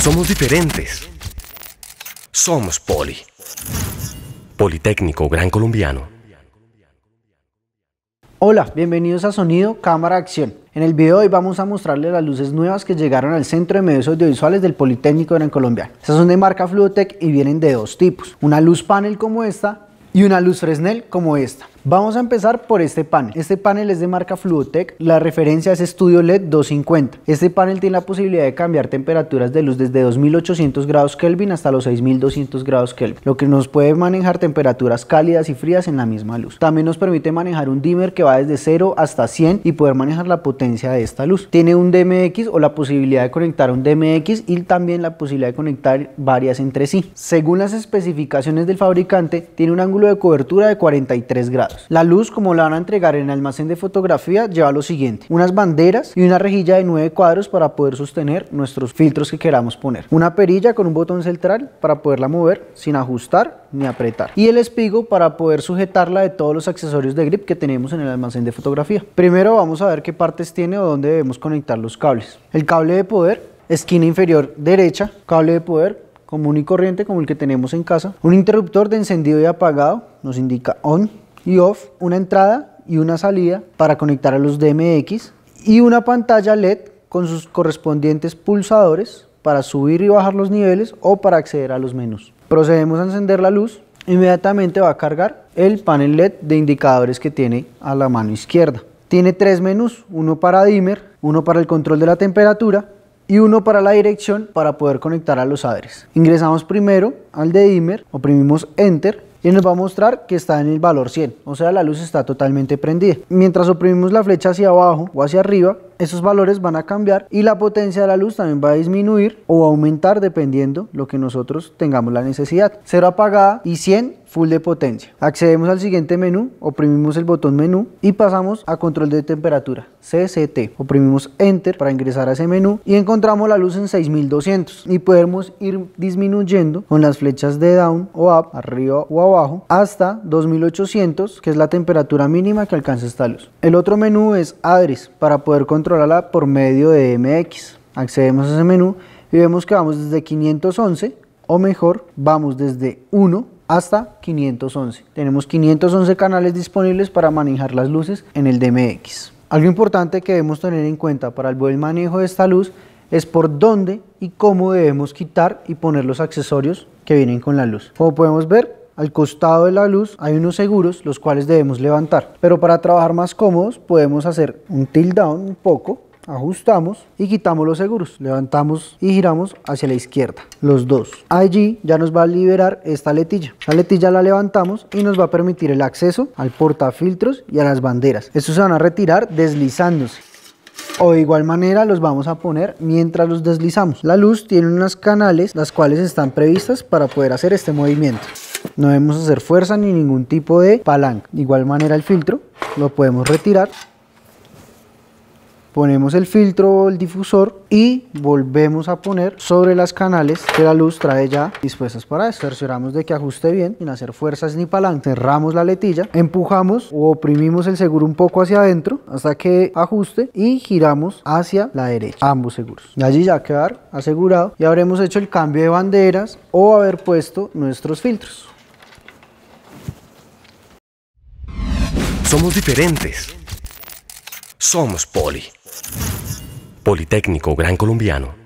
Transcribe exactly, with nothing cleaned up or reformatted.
Somos diferentes. Somos Poli. Politécnico Gran Colombiano. Hola, bienvenidos a Sonido, Cámara, Acción. En el video de hoy vamos a mostrarles las luces nuevas que llegaron al Centro de Medios Audiovisuales del Politécnico Gran Colombiano. Estas son de marca Fluotec y vienen de dos tipos, una luz panel como esta y una luz Fresnel como esta. Vamos a empezar por este panel. Este panel es de marca Fluotec, la referencia es Studio L E D doscientos cincuenta. Este panel tiene la posibilidad de cambiar temperaturas de luz desde dos mil ochocientos grados Kelvin hasta los seis mil doscientos grados Kelvin, lo que nos puede manejar temperaturas cálidas y frías en la misma luz. También nos permite manejar un dimmer que va desde cero hasta cien y poder manejar la potencia de esta luz. Tiene un D M X o la posibilidad de conectar un D M X y también la posibilidad de conectar varias entre sí. Según las especificaciones del fabricante, tiene un ángulo de cobertura de cuarenta y tres grados. La luz, como la van a entregar en el almacén de fotografía, lleva lo siguiente: unas banderas y una rejilla de nueve cuadros para poder sostener nuestros filtros que queramos poner, una perilla con un botón central para poderla mover sin ajustar ni apretar, y el espigo para poder sujetarla de todos los accesorios de grip que tenemos en el almacén de fotografía. Primero vamos a ver qué partes tiene o dónde debemos conectar los cables. El cable de poder, esquina inferior derecha, cable de poder común y corriente como el que tenemos en casa, un interruptor de encendido y apagado, nos indica on y off, una entrada y una salida para conectar a los D M X y una pantalla L E D con sus correspondientes pulsadores para subir y bajar los niveles o para acceder a los menús. Procedemos a encender la luz, inmediatamente va a cargar el panel L E D de indicadores que tiene a la mano izquierda. Tiene tres menús, uno para dimmer, uno para el control de la temperatura y uno para la dirección para poder conectar a los adres. Ingresamos primero al de dimmer, oprimimos enter y nos va a mostrar que está en el valor cien, o sea, la luz está totalmente prendida. Mientras oprimimos la flecha hacia abajo o hacia arriba, esos valores van a cambiar y la potencia de la luz también va a disminuir o aumentar dependiendo lo que nosotros tengamos la necesidad. cero apagada y cien full de potencia. Accedemos al siguiente menú, oprimimos el botón menú y pasamos a control de temperatura, C C T. Oprimimos enter para ingresar a ese menú y encontramos la luz en seis mil doscientos y podemos ir disminuyendo con las flechas de down o up, arriba o abajo, hasta dos mil ochocientos, que es la temperatura mínima que alcanza esta luz. El otro menú es adres para poder controlar controlarla por medio de D M X. Accedemos a ese menú y vemos que vamos desde quinientos once, o mejor, vamos desde uno hasta quinientos once. Tenemos quinientos once canales disponibles para manejar las luces en el D M X. Algo importante que debemos tener en cuenta para el buen manejo de esta luz es por dónde y cómo debemos quitar y poner los accesorios que vienen con la luz. Como podemos ver, al costado de la luz hay unos seguros los cuales debemos levantar, pero para trabajar más cómodos podemos hacer un tilt down un poco, ajustamos y quitamos los seguros, levantamos y giramos hacia la izquierda, los dos. Allí ya nos va a liberar esta letilla. La letilla la levantamos y nos va a permitir el acceso al portafiltros y a las banderas. Estos se van a retirar deslizándose, o de igual manera los vamos a poner mientras los deslizamos. La luz tiene unos canales las cuales están previstas para poder hacer este movimiento. No debemos hacer fuerza ni ningún tipo de palanca. De igual manera el filtro lo podemos retirar. Ponemos el filtro o el difusor y volvemos a poner sobre las canales que la luz trae ya dispuestas para eso. Cercioramos de que ajuste bien sin hacer fuerzas ni palanca. Cerramos la letilla, empujamos o oprimimos el seguro un poco hacia adentro hasta que ajuste y giramos hacia la derecha, ambos seguros. Y allí ya quedar asegurado y habremos hecho el cambio de banderas o haber puesto nuestros filtros. Somos diferentes. Somos Poli. Politécnico Gran Colombiano.